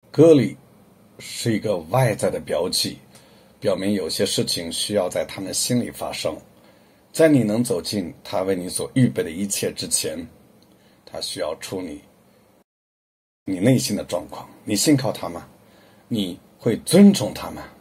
割礼是一个外在的标记，表明有些事情需要在他们心里发生。在你能走进他为你所预备的一切之前，他需要处理你内心的状况。你信靠他吗？你会尊重他吗？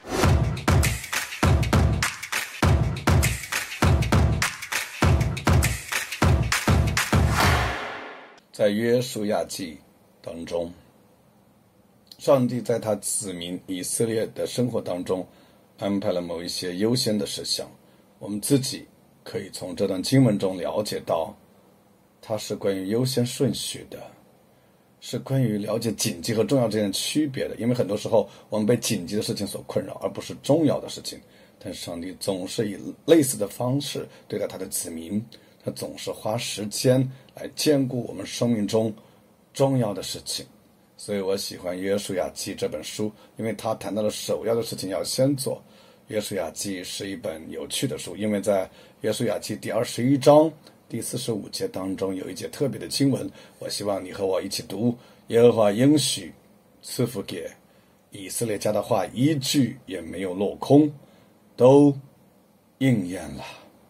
在约书亚记当中，上帝在他子民以色列的生活当中安排了某一些优先的事项。我们自己可以从这段经文中了解到，它是关于优先顺序的，是关于了解紧急和重要之间的区别的。因为很多时候我们被紧急的事情所困扰，而不是重要的事情。但上帝总是以类似的方式对待他的子民，他总是花时间来兼顾我们生命中重要的事情。所以我喜欢约书亚记这本书，因为他谈到了首要的事情要先做。约书亚记是一本有趣的书，因为在约书亚记第21章第45节当中有一节特别的经文，我希望你和我一起读。耶和华应许赐福给以色列家的话一句也没有落空，都应验了。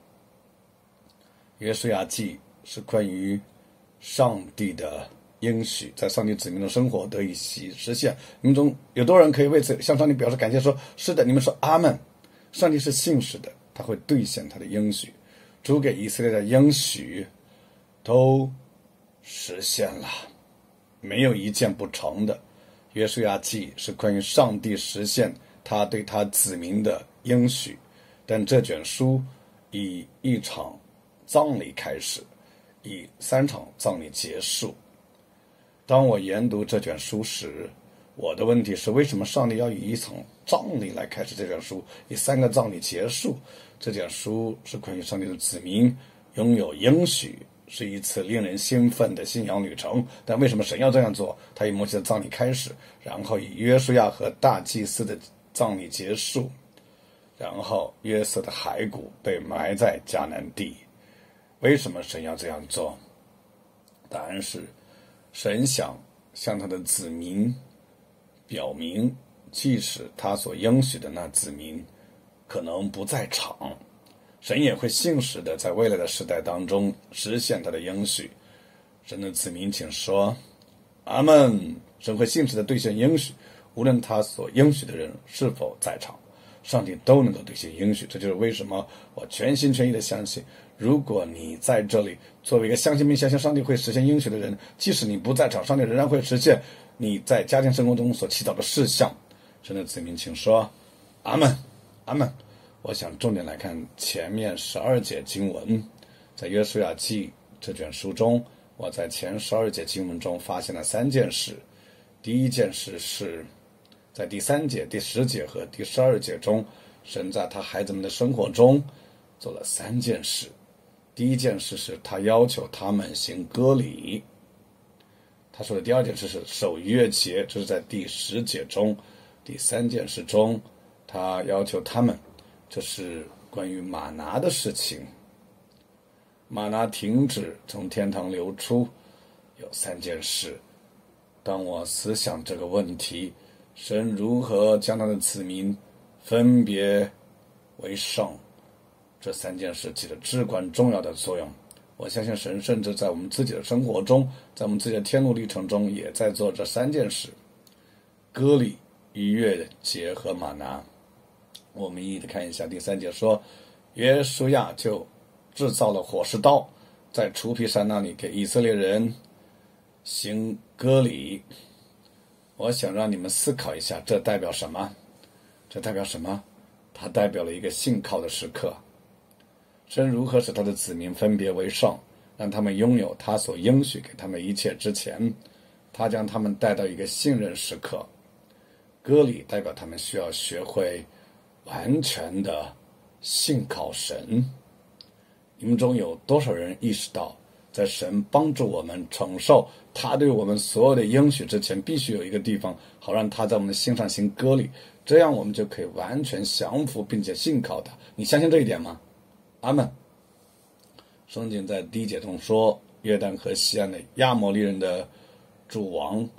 约书亚记是关于上帝的应许在上帝子民的生活得以实现。你们中有多人可以为此向上帝表示感谢，说是的，你们说阿们。上帝是信实的，他会兑现他的应许。主给以色列的应许都实现了，没有一件不成的。约书亚记是关于上帝实现他对他子民的应许，但这卷书以一场葬礼开始，以3场葬礼结束。当我研读这卷书时，我的问题是，为什么上帝要以一场葬礼来开始这卷书，以3个葬礼结束？这卷书是关于上帝的子民拥有应许，是一次令人兴奋的信仰旅程。但为什么神要这样做？他以摩西的葬礼开始，然后以约书亚和大祭司的葬礼结束，然后约瑟的骸骨被埋在迦南地。为什么神要这样做？答案是，神想向他的子民表明，即使他所应许的那子民可能不在场，神也会信实的在未来的时代当中实现他的应许。神的子民请说阿们。神会信实的兑现应许，无论他所应许的人是否在场，上帝都能够兑现应许。这就是为什么我全心全意的相信，如果你在这里作为一个相信并相信上帝会实现应许的人，即使你不在场，上帝仍然会实现你在家庭生活中所祈祷的事项。神的子民请说阿们，阿们。我想重点来看前面12节经文。在约书亚记这卷书中，我在前12节经文中发现了3件事。第一件事是在第3节、第10节和第12节中，神在他孩子们的生活中做了3件事。第一件事是他要求他们行割礼。他说的第2件事是守逾越节，这是在第10节中。第3件事中，他要求他们，这是关于玛拿的事情。玛拿停止从天堂流出，有3件事。当我思想这个问题，神如何将他的子民分别为圣，这3件事起了至关重要的作用。我相信神甚至在我们自己的生活中，在我们自己的天路历程中，也在做这3件事：割礼、逾越节和玛拿。我们一一的看一下。第3节说，约书亚就制造了火石刀，在除皮山那里给以色列人行割礼。我想让你们思考一下，这代表什么？这代表什么？它代表了一个信靠的时刻。神如何使他的子民分别为圣，让他们拥有他所应许给他们一切之前，他将他们带到一个信任时刻。割礼代表他们需要学会完全的信靠神。你们中有多少人意识到，在神帮助我们承受他对我们所有的应许之前，必须有一个地方好让他在我们的心上行割礼，这样我们就可以完全降服并且信靠他。你相信这一点吗？阿们。圣经在第1节中说，约旦河西岸的亚摩利人的主王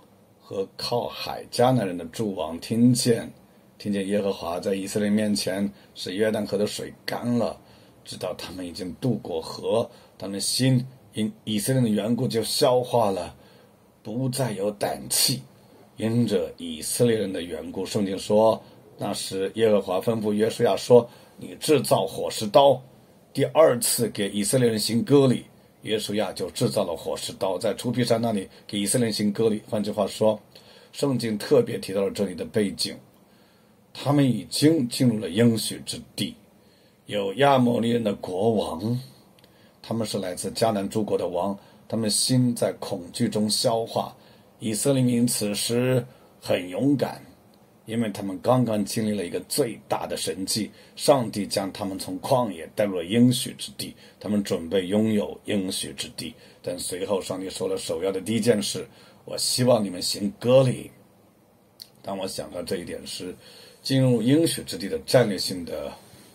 和靠海迦南人的诸王听见耶和华在以色列面前使约旦河的水干了，直到他们已经渡过河，他们心因以色列的缘故就消化了，不再有胆气。因着以色列人的缘故，圣经说，那时耶和华吩咐约书亚说，你制造火石刀。第二次给以色列人行割礼，约书亚就制造了火石刀，在除皮山那里给以色列人行割礼。换句话说，圣经特别提到了这里的背景，他们已经进入了应许之地，有亚摩利人的国王，他们是来自迦南诸国的王，他们心在恐惧中消化。以色列民此时很勇敢，因为他们刚刚经历了一个最大的神迹，上帝将他们从旷野带入了应许之地，他们准备拥有应许之地。但随后上帝说了首要的第一件事，我希望你们行割礼。当我想到这一点时，进入应许之地的战略性的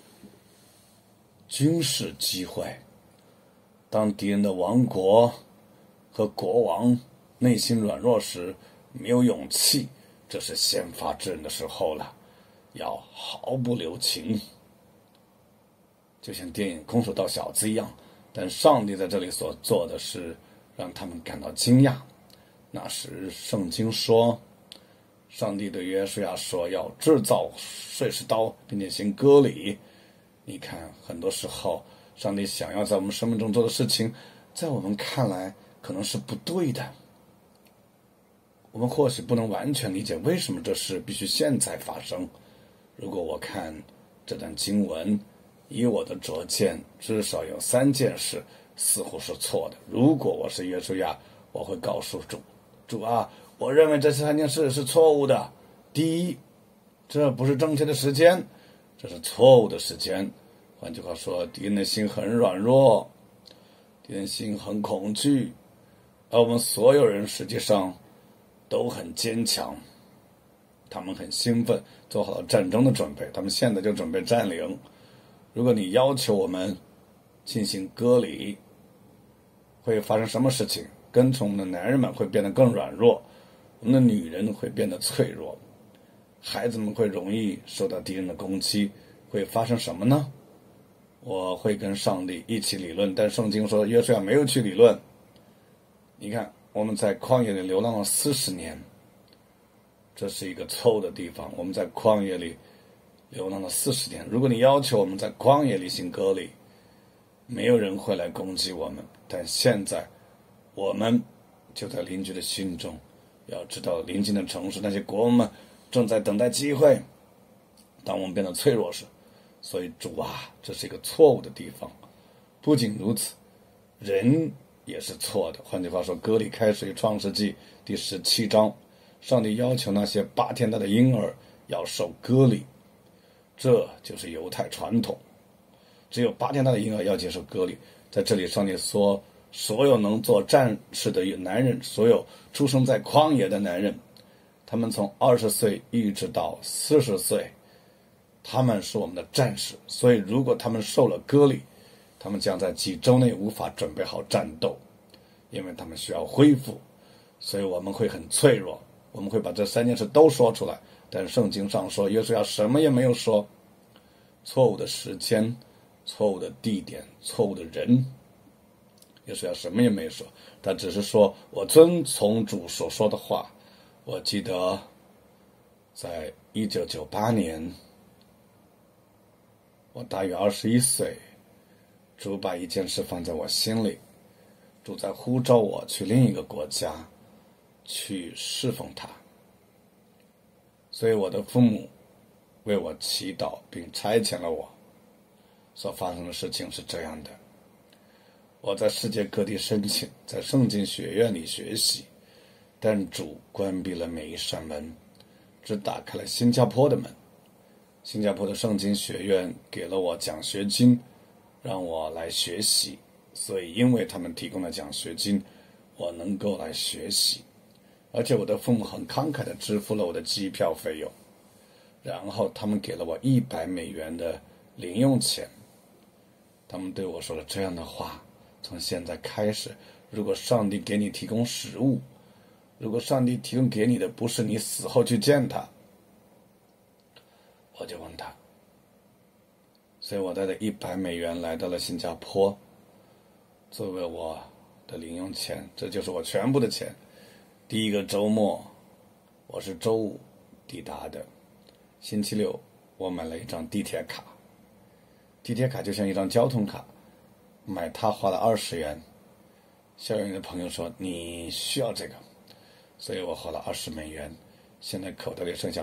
军事机会，当敌人的王国和国王内心软弱时，没有勇气，这是先发制人的时候了，要毫不留情，就像电影《空手道小子》一样。但上帝在这里所做的是让他们感到惊讶。那时圣经说，上帝对约书亚说要制造碎石刀，并且行割礼。你看，很多时候上帝想要在我们生命中做的事情，在我们看来可能是不对的，我们或许不能完全理解为什么这事必须现在发生。如果我看这段经文，以我的拙见，至少有3件事似乎是错的。如果我是约书亚，我会告诉主啊，我认为这3件事是错误的。第一，这不是正确的时间，这是错误的时间。换句话说，敌人的心很软弱，敌人心很恐惧，而我们所有人实际上都很坚强，他们很兴奋，做好了战争的准备，他们现在就准备占领。如果你要求我们进行割礼，会发生什么事情？跟从我们的男人们会变得更软弱，我们的女人会变得脆弱，孩子们会容易受到敌人的攻击，会发生什么呢？我会跟上帝一起理论，但圣经说约书亚没有去理论。你看，我们在旷野里流浪了40年，这是一个错误的地方。我们在旷野里流浪了40年，如果你要求我们在旷野里行割礼，没有人会来攻击我们。但现在我们就在邻居的心中，要知道邻近的城市那些国王们正在等待机会，当我们变得脆弱时。所以主啊，这是一个错误的地方。不仅如此，人也是错的。换句话说，割礼开始于创世纪第17章，上帝要求那些8天大的婴儿要受割礼，这就是犹太传统。只有8天大的婴儿要接受割礼。在这里，上帝说，所有能做战士的男人，所有出生在旷野的男人，他们从20岁一直到40岁，他们是我们的战士。所以如果他们受了割礼，他们将在几周内无法准备好战斗，因为他们需要恢复。所以我们会很脆弱，我们会把这3件事都说出来。但圣经上说，约书亚什么也没有说，错误的时间，错误的地点，错误的人，约书亚什么也没说，他只是说我遵从主所说的话。我记得在1998年，我大约21岁，主把一件事放在我心里，主在呼召我去另一个国家去侍奉他。所以我的父母为我祈祷并差遣了我。所发生的事情是这样的，我在世界各地申请，在圣经学院里学习，但主关闭了每一扇门，只打开了新加坡的门。新加坡的圣经学院给了我奖学金，让我来学习，所以因为他们提供了奖学金，我能够来学习。而且我的父母很慷慨地支付了我的机票费用，然后他们给了我$100的零用钱。他们对我说了这样的话，从现在开始，如果上帝给你提供食物， 如果上帝提供给你的不是你死后去见他，我就问他。所以我带着$100来到了新加坡，作为我的零用钱，这就是我全部的钱。第一个周末，我是周五抵达的，星期六我买了一张地铁卡，地铁卡就像一张交通卡，买它花了20元。校园的朋友说你需要这个，所以我花了$20，现在口袋里剩下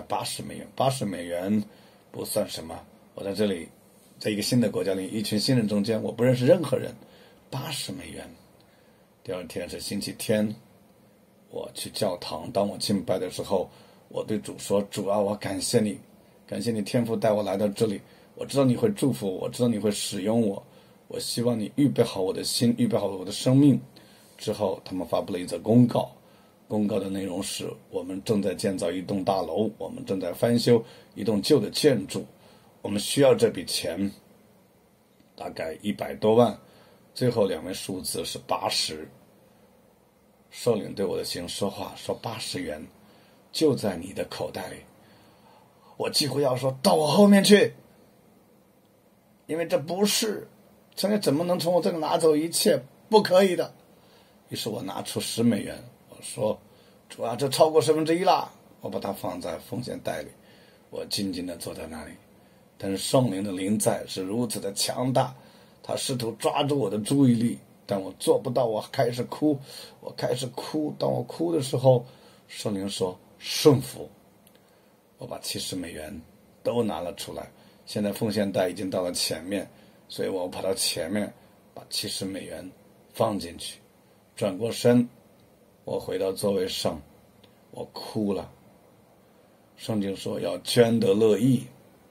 $80，$80不算什么。我在这里，在一个新的国家里，一群新人中间，我不认识任何人，$80。第二天是星期天，我去教堂，当我敬拜的时候，我对主说：主啊，我感谢你，感谢你天父带我来到这里，我知道你会祝福我，我知道你会使用我，我希望你预备好我的心，预备好我的生命。之后他们发布了一则公告，公告的内容是我们正在建造一栋大楼，我们正在翻修一栋旧的建筑，我们需要这笔钱，大概100多万，最后2位数字是80。首领对我的心说话，说$80就在你的口袋里。我几乎要说到我后面去，因为这不是，上帝怎么能从我这里拿走一切？不可以的。于是我拿出$10，我说主啊，这超过1/10了，我把它放在奉献袋里，我静静地坐在那里。但是圣灵的临在是如此的强大，他试图抓住我的注意力，但我做不到，我开始哭。当我哭的时候，圣灵说顺服。我把$70都拿了出来，现在奉献袋已经到了前面，所以我跑到前面把$70放进去，转过身，我回到座位上，我哭了。圣经说要捐得乐意，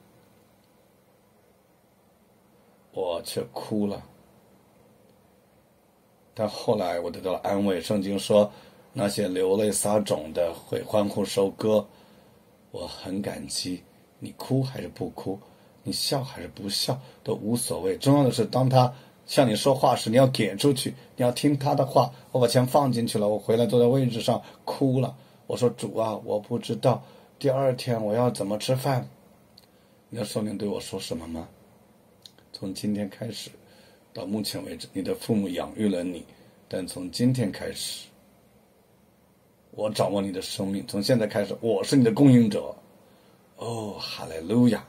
我却哭了。但后来我得到了安慰，圣经说那些流泪撒种的会欢呼收割。我很感激，你哭还是不哭，你笑还是不笑都无所谓，重要的是当他向你说话时，你要给出去，你要听他的话。我把钱放进去了，我回来坐在位置上哭了。我说主啊，我不知道第二天我要怎么吃饭。你的圣灵对我说什么吗？从今天开始到目前为止，你的父母养育了你，但从今天开始，我掌握你的生命，从现在开始，我是你的供应者。哦，哈利路亚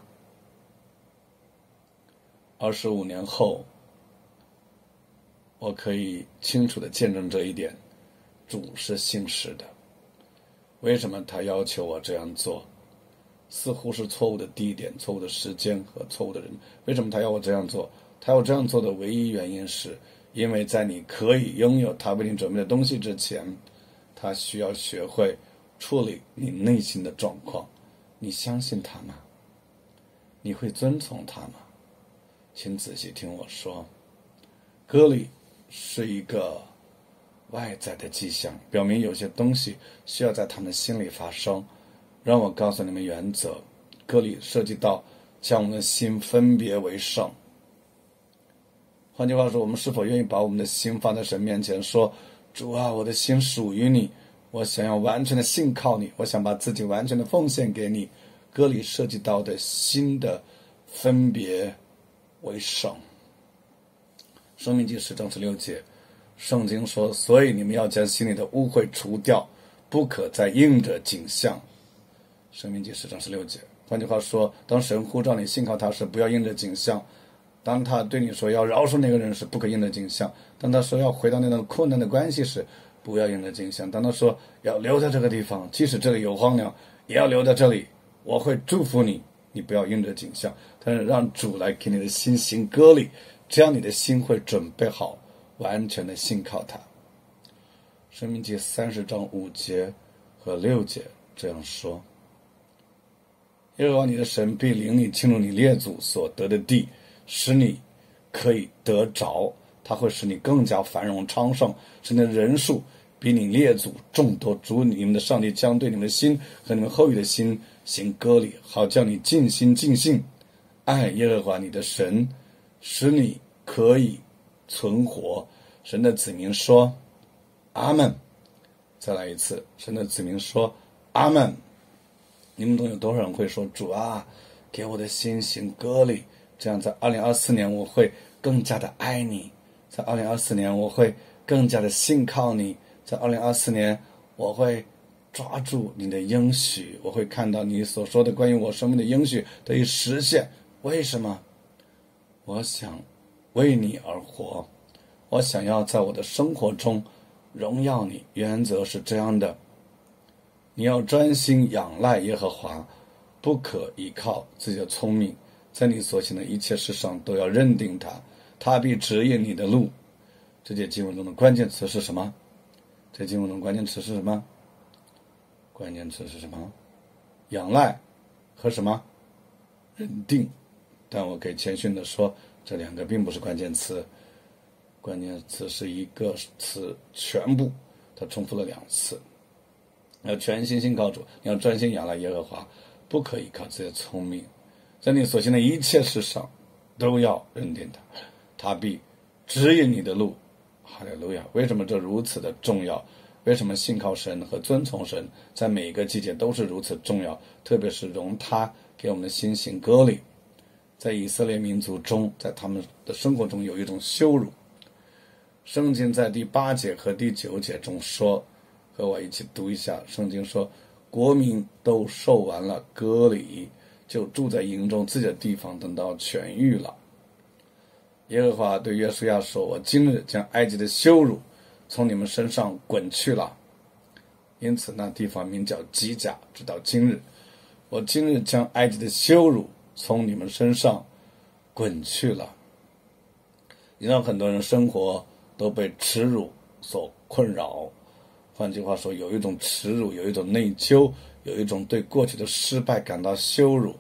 ！25年后，我可以清楚地见证这一点，主是信实的。为什么他要求我这样做？似乎是错误的地点、错误的时间和错误的人。为什么他要我这样做？他要我这样做的唯一原因是，因为在你可以拥有他为你准备的东西之前，他需要学会处理你内心的状况。你相信他吗？你会遵从他吗？请仔细听我说，割礼是一个外在的迹象，表明有些东西需要在他们心里发生。让我告诉你们原则，割礼涉及到将我们的心分别为圣。换句话说，我们是否愿意把我们的心放在神面前，说主啊，我的心属于你，我想要完全的信靠你，我想把自己完全的奉献给你。割礼涉及到的心的分别为圣。申命记10章16节，圣经说，所以你们要将心里的污秽除掉，不可再应着景象。申命记10章16节。换句话说，当神呼召你信靠他时，不要应着景象。当他对你说要饶恕那个人时，不可应着景象。当他说要回到那段困难的关系时，不要应着景象。当他说要留在这个地方，即使这里有荒凉，也要留在这里，我会祝福你，你不要应着景象，但是让主来给你的心行割礼，这样你的心会准备好完全的信靠他。申命记30章5节和6节这样说，耶和华你的神必领你进入你列祖所得的地，使你可以得着，他会使你更加繁荣昌盛，使你的人数比你列祖众多。主你们的上帝将对你们的心和你们后裔的心行割礼，好叫你尽心尽性爱耶和华你的神，使你可以存活。神的子民说阿们。 再来一次，神的子民说阿们。你们中有多少人会说主啊，给我的心行割礼，这样在2024年我会更加的爱你，在2024年我会更加的信靠你，在2024年我会抓住你的应许，我会看到你所说的关于我生命的应许得以实现。为什么？我想为你而活，我想要在我的生活中荣耀你。原则是这样的，你要专心仰赖耶和华，不可依靠自己的聪明，在你所行的一切事上都要认定他，他必指引你的路。这节经文中的关键词是什么？这经文中关键词是什么？关键词是什么？仰赖和什么？认定。但我可以谦逊地说，这两个并不是关键词，关键词是一个词全部，它重复了2次。要全心信靠主，你要专心仰赖耶和华，不可以靠自己的聪明，在你所行的一切事上都要认定他，他必指引你的路。哈利路亚！为什么这如此的重要？为什么信靠神和遵从神在每一个季节都是如此重要？特别是容他给我们的心行割礼。在以色列民族中，在他们的生活中有一种羞辱。圣经在第8节和第9节中说，和我一起读一下。圣经说，国民都受完了割礼，就住在营中自己的地方，等到痊愈了。耶和华对约书亚说，我今日将埃及的羞辱从你们身上滚去了。因此那地方名叫基甲，直到今日。我今日将埃及的羞辱从你们身上滚去了。你让很多人生活都被耻辱所困扰，换句话说，有一种耻辱，有一种内疚，有一种对过去的失败感到羞辱。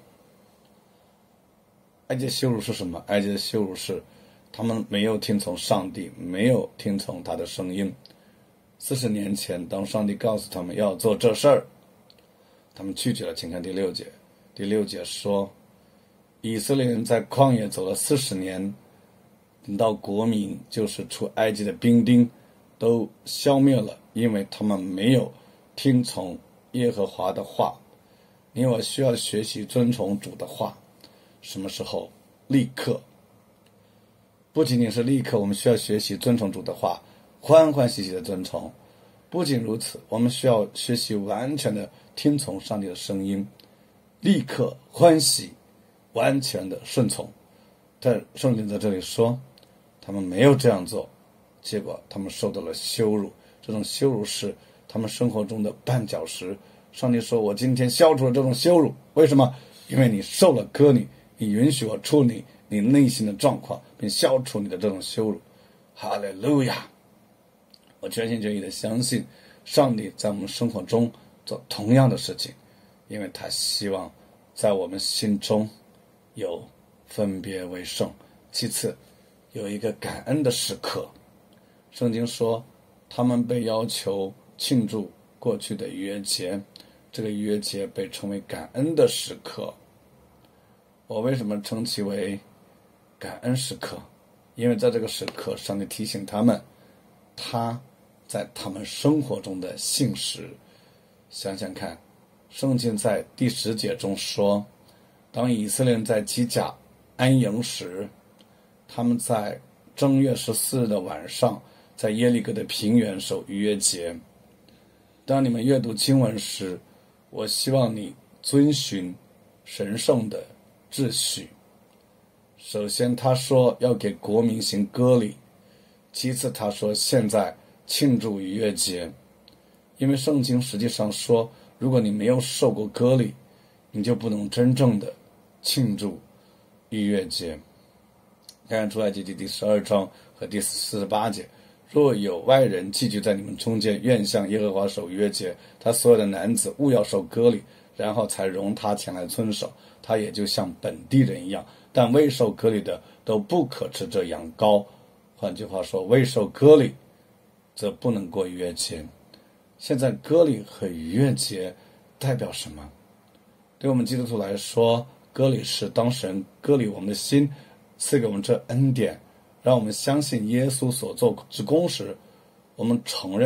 埃及的羞辱是什么？埃及的羞辱是他们没有听从上帝，没有听从他的声音。40年前，当上帝告诉他们要做这事儿，他们拒绝了。请看第6节。第6节说，以色列人在旷野走了40年，等到国民，就是出埃及的兵丁，都消灭了，因为他们没有听从耶和华的话。你我需要学习遵从主的话。什么时候？立刻。不仅仅是立刻，我们需要学习遵从主的话，欢欢喜喜的遵从。不仅如此，我们需要学习完全的听从上帝的声音，立刻欢喜，完全的顺从。但圣经在这里说，他们没有这样做，结果他们受到了羞辱。这种羞辱是他们生活中的绊脚石。上帝说，我今天消除了这种羞辱。为什么？因为你受了割礼，你允许我处理你内心的状况，并消除你的这种羞辱。哈利路亚！我全心全意的相信上帝在我们生活中做同样的事情，因为他希望在我们心中有分别为圣。其次，有一个感恩的时刻。圣经说，他们被要求庆祝过去的逾越节，这个逾越节被称为感恩的时刻。我为什么称其为感恩时刻？因为在这个时刻，上帝提醒他们，他在他们生活中的信实。想想看，圣经在第10节中说，当以色列人在基甲安营时，他们在正月14日的晚上，在耶利哥的平原守逾越节。当你们阅读经文时，我希望你遵循神圣的秩序。首先他说要给国民行割礼，其次他说现在庆祝逾越节。因为圣经实际上说，如果你没有受过割礼，你就不能真正的庆祝逾越节。看出来记第12章和第48节，若有外人寄居在你们中间，愿向耶和华守逾越节，他所有的男子务要受割礼，然后才容他前来遵守，他也就像本地人一样。但未受割礼的都不可吃这羊羔。换句话说，未受割礼则不能过逾越节。现在割礼和逾越节代表什么？对我们基督徒来说，割礼是当神割礼我们的心，赐给我们这恩典，让我们相信耶稣所做之功时，我们承认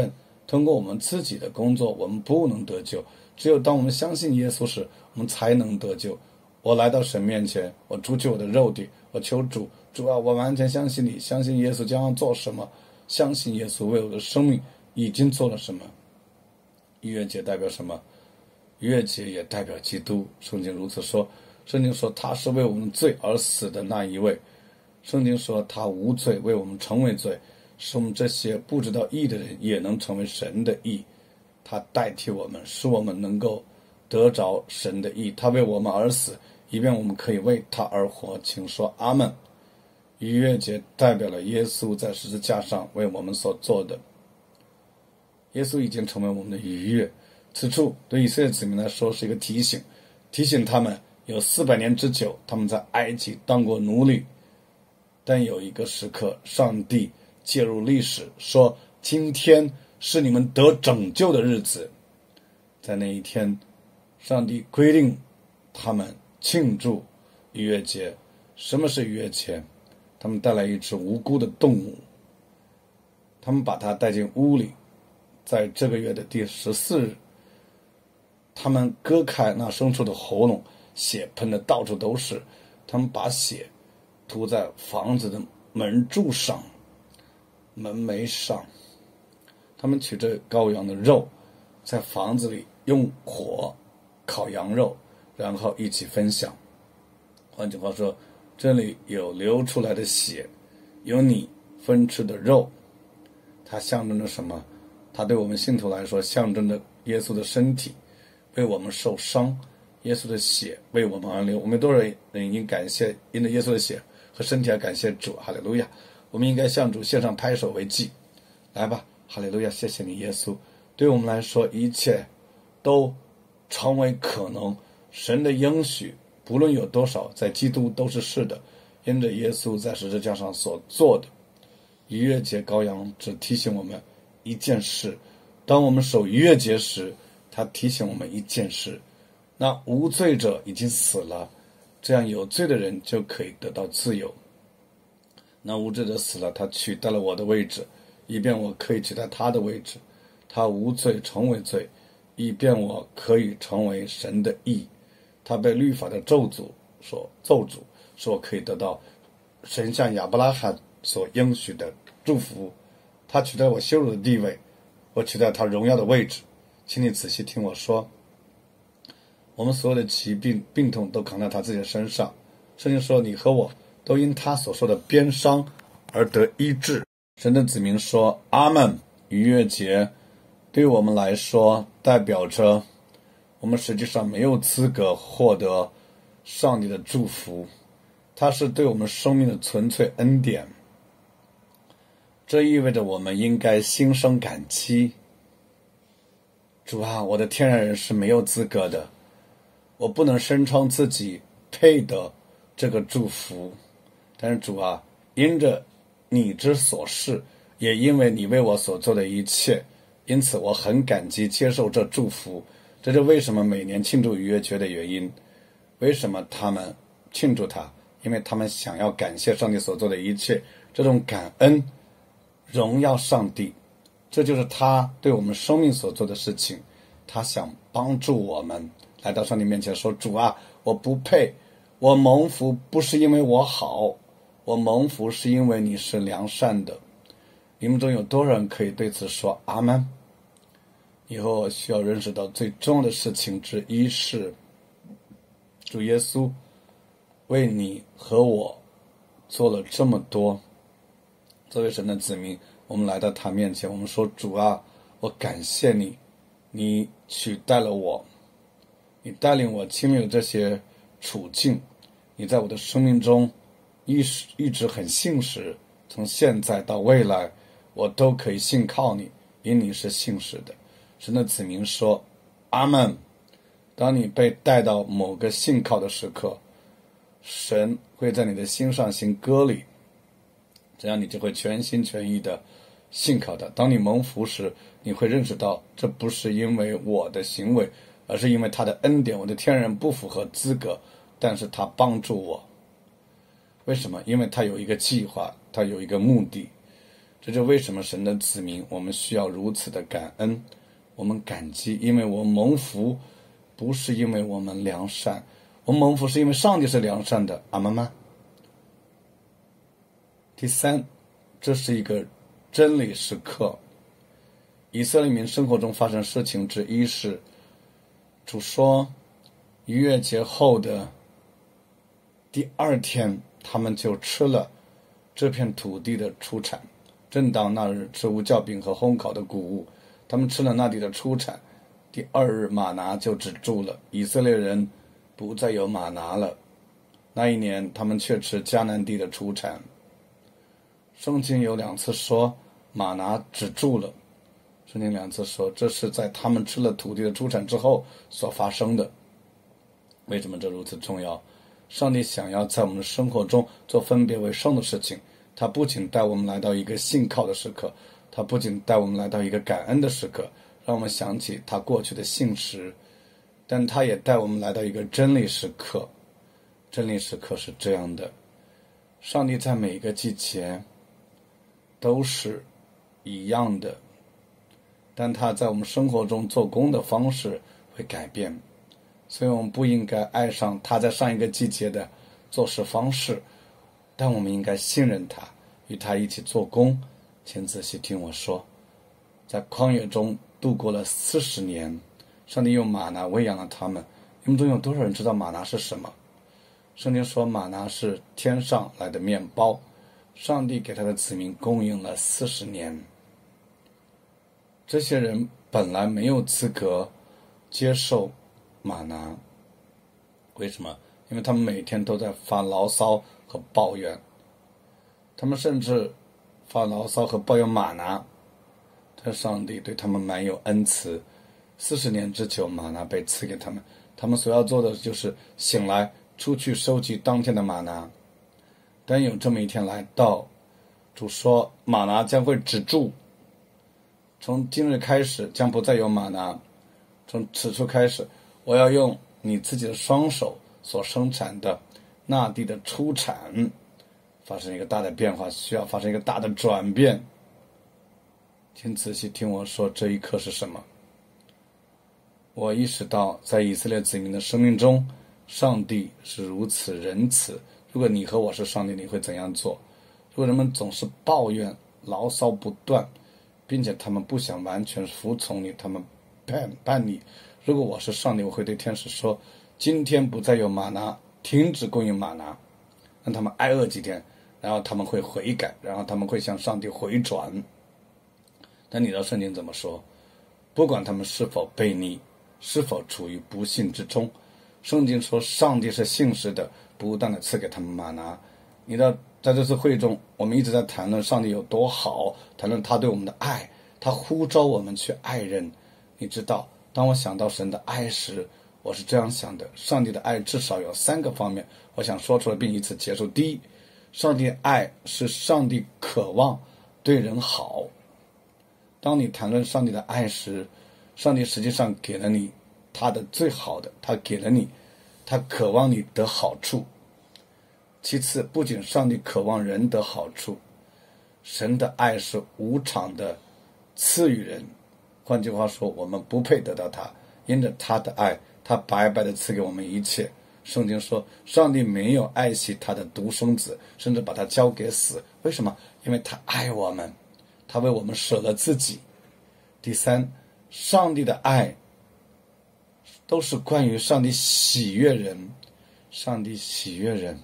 通过我们自己的工作我们不能得救，只有当我们相信耶稣时，我们才能得救。我来到神面前，我除去我的肉体，我求主，主啊，我完全相信你，相信耶稣将要做什么，相信耶稣为我的生命已经做了什么。逾越节代表什么？逾越节也代表基督。圣经如此说，圣经说他是为我们罪而死的那一位。圣经说他无罪，为我们成为罪，使我们这些不知道义的人也能成为神的义。他代替我们，使我们能够得着神的义。他为我们而死，以便我们可以为他而活。请说阿们。逾越节代表了耶稣在十字架上为我们所做的。耶稣已经成为我们的逾越。此处对以色列子民来说是一个提醒，提醒他们有400年之久他们在埃及当过奴隶，但有一个时刻上帝介入历史，说今天是你们得拯救的日子。在那一天，上帝规定他们庆祝逾越节。什么是逾越节？他们带来一只无辜的动物，他们把它带进屋里，在这个月的第14日，他们割开那牲畜的喉咙，血喷得到处都是，他们把血涂在房子的门柱上、门楣上，他们取着羔羊的肉，在房子里用火烤羊肉，然后一起分享。换句话说，这里有流出来的血，有你分吃的肉，它象征着什么？它对我们信徒来说象征着耶稣的身体为我们受伤，耶稣的血为我们而流。我们多少人应感谢，因着耶稣的血和身体而感谢主，哈利路亚。我们应该向主献上拍手为祭。来吧，哈利路亚，谢谢你耶稣。对我们来说一切都成为可能，神的应许不论有多少，在基督都是是的，因着耶稣在十字架上所做的。逾越节羔羊只提醒我们一件事，当我们守逾越节时，他提醒我们一件事，那无罪者已经死了，这样有罪的人就可以得到自由。那无罪者死了，他取代了我的位置，以便我可以取代他的位置。他无罪成为罪，以便我可以成为神的义。他被律法的咒诅所咒诅，使我可以得到神向亚伯拉罕所应许的祝福。他取代我羞辱的地位，我取代他荣耀的位置。请你仔细听我说，我们所有的疾病病痛都扛在他自己的身上。圣经说，你和我都因他所受的鞭伤而得医治。神的子民说阿们。逾越节对我们来说代表着我们实际上没有资格获得上帝的祝福，它是对我们生命的纯粹恩典。这意味着我们应该心生感激。主啊，我的天然人是没有资格的，我不能声称自己配得这个祝福，但是主啊，因着你之所是，也因为你为我所做的一切，因此我很感激接受这祝福。这是为什么每年庆祝逾越节的原因。为什么他们庆祝它？因为他们想要感谢上帝所做的一切，这种感恩荣耀上帝，这就是他对我们生命所做的事情。他想帮助我们来到上帝面前说，主啊，我不配，我蒙福不是因为我好，我蒙福是因为你是良善的。你们中有多少人可以对此说阿们？以后我需要认识到最重要的事情之一是，主耶稣为你和我做了这么多。作为神的子民，我们来到他面前，我们说，主啊，我感谢你，你取代了我，你带领我经历了这些处境，你在我的生命中一直很信实，从现在到未来我都可以信靠你，因你是信实的。神的子民说阿们。当你被带到某个信靠的时刻，神会在你的心上行割礼，这样你就会全心全意的信靠他。当你蒙福时，你会认识到这不是因为我的行为，而是因为他的恩典。我的天然不符合资格，但是他帮助我。为什么？因为他有一个计划，他有一个目的。 这就为什么神的子民我们需要如此的感恩，我们感激，因为我们蒙福不是因为我们良善，我们蒙福是因为上帝是良善的。阿们吗？第三，这是一个真理时刻。以色列民生活中发生事情之一是，主说逾越节后的第2天，他们就吃了这片土地的出产。正当那日吃无酵饼和烘烤的谷物，他们吃了那地的出产。第2日玛拿就止住了，以色列人不再有玛拿了。那一年他们却吃迦南地的出产。圣经有2次说玛拿止住了，圣经2次说这是在他们吃了土地的出产之后所发生的。为什么这如此重要？上帝想要在我们的生活中做分别为圣的事情，他不仅带我们来到一个信靠的时刻，他不仅带我们来到一个感恩的时刻，让我们想起他过去的信实，但他也带我们来到一个真理时刻。真理时刻是这样的，上帝在每一个季节都是一样的，但他在我们生活中做工的方式会改变，所以我们不应该爱上他在上一个季节的做事方式，但我们应该信任他，与他一起做工。请仔细听我说，在旷野中度过了40年，上帝用玛拿喂养了他们。你们中有多少人知道玛拿是什么？圣经说玛拿是天上来的面包，上帝给他的子民供应了40年。这些人本来没有资格接受玛拿，为什么？因为他们每天都在发牢骚和抱怨，他们甚至发牢骚和抱怨玛拿，但上帝对他们蛮有恩慈。40年之久，玛拿被赐给他们，他们所要做的就是醒来出去收集当天的玛拿。但有这么一天来到，主说玛拿将会止住，从今日开始将不再有玛拿，从此处开始，我要用你自己的双手所生产的那地的出产发生一个大的变化，需要发生一个大的转变。请仔细听我说，这一刻是什么？我意识到在以色列子民的生命中，上帝是如此仁慈。如果你和我是上帝，你会怎样做？如果人们总是抱怨牢骚不断，并且他们不想完全服从你，他们叛逆，如果我是上帝，我会对天使说，今天不再有玛拿，停止供应玛拿，让他们挨饿几天，然后他们会悔改，然后他们会向上帝回转。但你的圣经怎么说？不管他们是否悖逆，是否处于不幸之中，圣经说上帝是信实的，不断的赐给他们玛拿。你的在这次会中，我们一直在谈论上帝有多好，谈论他对我们的爱，他呼召我们去爱人。你知道，当我想到神的爱时，我是这样想的，上帝的爱至少有3个方面，我想说出来并以此结束。第一，上帝的爱是上帝渴望对人好。当你谈论上帝的爱时，上帝实际上给了你他的最好的，他给了你，他渴望你得好处。其次，不仅上帝渴望人得好处，神的爱是无偿的赐予人。换句话说，我们不配得到他，因着他的爱，他白白的赐给我们一切。圣经说，上帝没有爱惜他的独生子，甚至把他交给死。为什么？因为他爱我们，他为我们舍了自己。第三，上帝的爱都是关于上帝喜悦人，上帝喜悦人，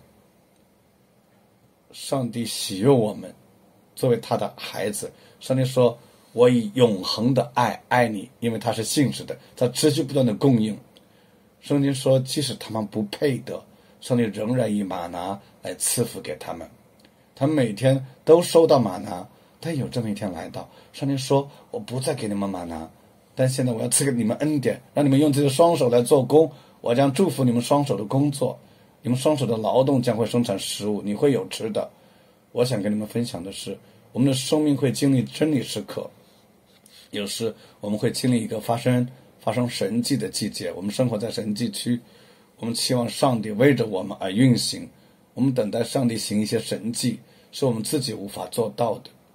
上帝喜悦我们作为他的孩子。上帝说，我以永恒的爱爱你，因为他是信实的，他持续不断的供应。圣经说，即使他们不配得，上帝仍然以玛拿来赐福给他们，他们每天都收到玛拿。但有这么一天来到，上帝说，我不再给你们玛拿，但现在我要赐给你们恩典，让你们用自己的双手来做工。我将祝福你们双手的工作，你们双手的劳动将会生产食物，你会有吃的。我想跟你们分享的是，我们的生命会经历真理时刻，有时我们会经历一个发生神迹的季节。我们生活在神迹区，我们期望上帝为着我们而运行，我们等待上帝行一些神迹，是我们自己无法做到的。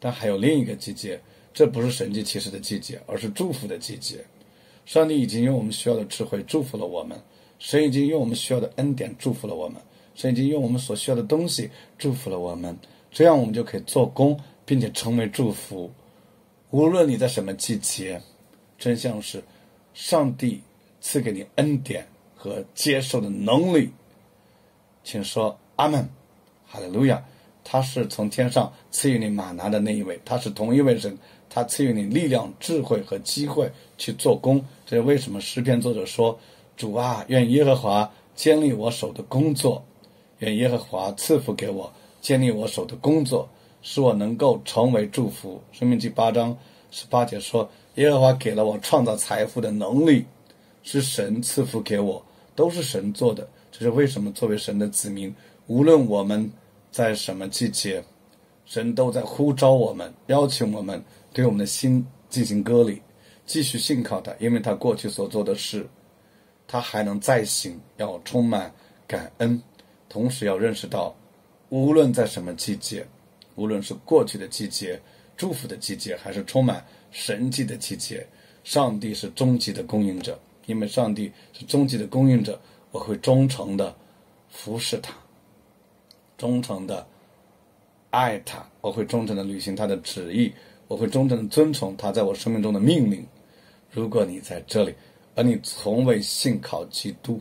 但还有另一个季节，这不是神迹奇事的季节，而是祝福的季节。上帝已经用我们需要的智慧祝福了我们，神已经用我们需要的恩典祝福了我们，神已经用我们所需要的东西祝福了我们，这样我们就可以做工，并且成为祝福。无论你在什么季节，真相是上帝赐给你恩典和接受的能力。请说阿们，哈利路亚。他是从天上赐予你玛拿的那一位，他是同一位神，他赐予你力量、智慧和机会去做工。这是为什么诗篇作者说，主啊，愿耶和华建立我手的工作，愿耶和华赐福给我，建立我手的工作，使我能够成为祝福。申命记8章18节说，耶和华给了我创造财富的能力，是神赐福给我，都是神做的。这是为什么作为神的子民，无论我们在什么季节，神都在呼召我们，邀请我们对我们的心进行割礼，继续信靠他，因为他过去所做的事他还能再行，要充满感恩。同时要认识到，无论在什么季节，无论是过去的季节、祝福的季节，还是充满神迹的季节，上帝是终极的供应者。因为上帝是终极的供应者，我会忠诚的服侍他，忠诚的爱他，我会忠诚的履行他的旨意，我会忠诚的遵从他在我生命中的命令。如果你在这里，而你从未信靠基督，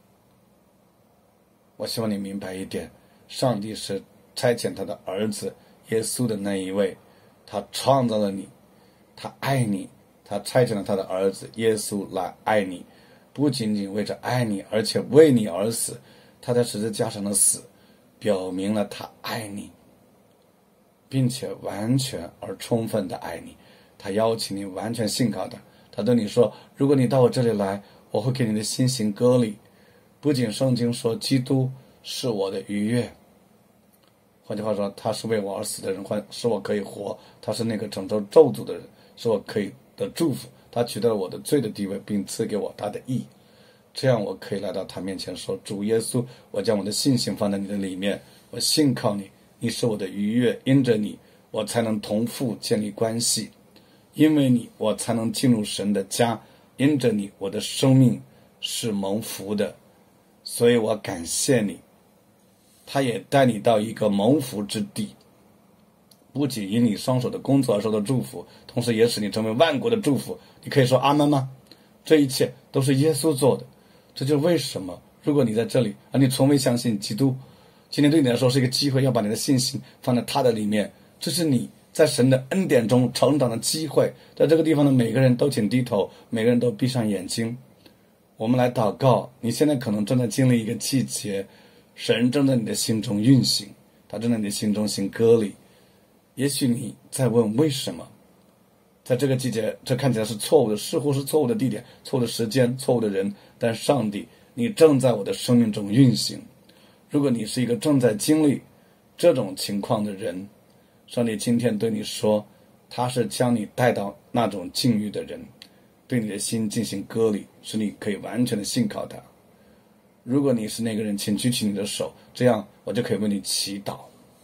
我希望你明白一点，上帝是差遣他的儿子耶稣的那一位，他创造了你，他爱你，他差遣了他的儿子耶稣来爱你，不仅仅为着爱你，而且为你而死。他在十字架上的死表明了他爱你，并且完全而充分的爱你。他邀请你完全信靠他，他对你说，如果你到我这里来，我会给你的心行割礼。不仅圣经说基督是我的逾越，换句话说，他是为我而死的人，使我可以活，他是那个拯救咒诅的人，使我可以得祝福，他取得了我的罪的地位，并赐给我他的义，这样我可以来到他面前说，主耶稣，我将我的信心放在你的里面，我信靠你，你是我的逾越，因着你我才能同父建立关系，因为你我才能进入神的家，因着你我的生命是蒙福的，所以我感谢你。他也带你到一个蒙福之地，不仅因你双手的工作而受到祝福，同时也使你成为万国的祝福。你可以说阿们吗？这一切都是耶稣做的。这就是为什么如果你在这里而你从未相信基督，今天对你来说是一个机会，要把你的信心放在他的里面，这是你在神的恩典中成长的机会。在这个地方的每个人都请低头，每个人都闭上眼睛，我们来祷告。你现在可能正在经历一个季节，神正在你的心中运行，他正在你的心中行割礼。也许你在问为什么在这个季节，这看起来是错误的，似乎是错误的地点、错误的时间、错误的人，但上帝，你正在我的生命中运行。如果你是一个正在经历这种情况的人，上帝今天对你说，他是将你带到那种境遇的人，对你的心进行割礼，使你可以完全的信靠他。如果你是那个人，请举起你的手，这样我就可以为你祈祷。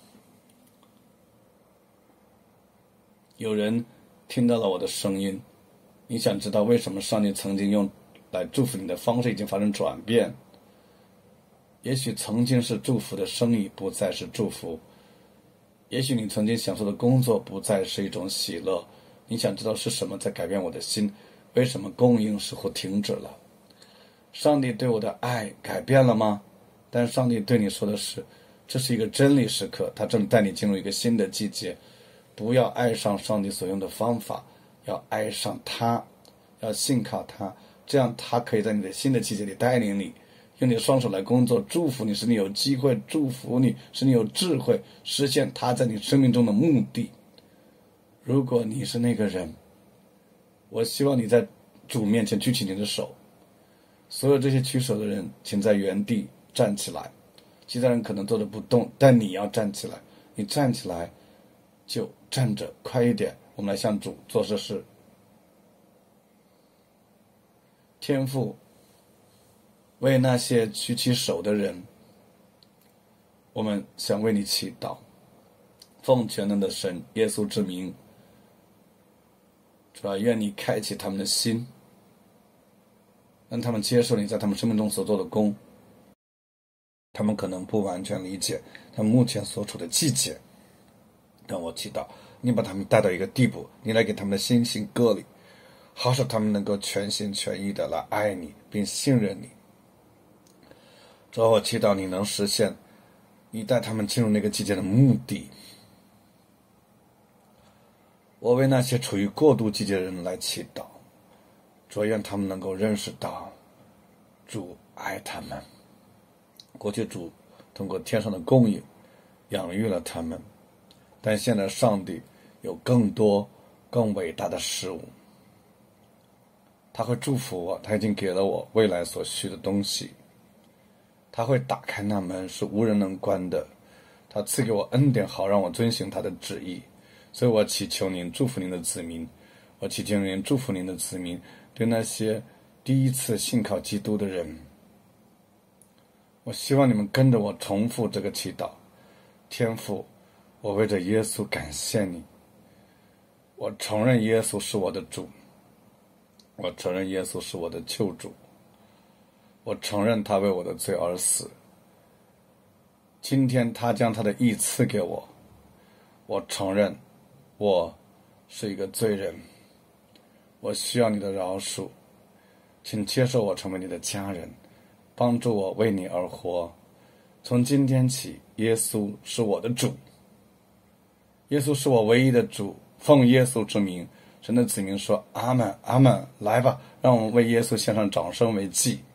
有人听到了我的声音，你想知道为什么上帝曾经用来祝福你的方式已经发生转变？也许曾经是祝福的生意不再是祝福，也许你曾经享受的工作不再是一种喜乐。你想知道是什么在改变我的心？为什么供应似乎停止了？上帝对我的爱改变了吗？但上帝对你说的是，这是一个真理时刻，他正带你进入一个新的季节。不要爱上上帝所用的方法，要爱上他，要信靠他，这样他可以在你的新的季节里带领你，用你的双手来工作，祝福你，使你有机会，祝福你，使你有智慧，实现他在你生命中的目的。如果你是那个人，我希望你在主面前举起你的手。所有这些举手的人，请在原地站起来。其他人可能坐着不动，但你要站起来。你站起来就站着，快一点，我们来向主做这事。天父，为那些举起手的人，我们想为你祈祷。 奉全能的神耶稣之名，主啊，愿你开启他们的心，让他们接受你在他们生命中所做的工。他们可能不完全理解他们目前所处的季节，但我祈祷你把他们带到一个地步，你来给他们的心性割礼，好使他们能够全心全意的来爱你并信任你。主啊，我祈祷你能实现你带他们进入那个季节的目的。我为那些处于过渡季节的人来祈祷，主愿他们能够认识到主爱他们。过去主通过天上的供应养育了他们，但现在上帝有更多更伟大的事物，他会祝福我，他已经给了我未来所需的东西，他会打开那门是无人能关的，他赐给我恩典，好让我遵行他的旨意。所以我祈求您祝福您的子民，我祈求您祝福您的子民，对那些第一次信靠基督的人，我希望你们跟着我重复这个祈祷。天父，我为着耶稣感谢你，我承认耶稣是我的主，我承认耶稣是我的救主，我承认他为我的罪而死，今天他将他的义赐给我，我承认我是一个罪人，我需要你的饶恕，请接受我成为你的家人，帮助我为你而活。从今天起，耶稣是我的主，耶稣是我唯一的主。奉耶稣之名，神的子民说阿们阿们。来吧，让我们为耶稣献上掌声为祭。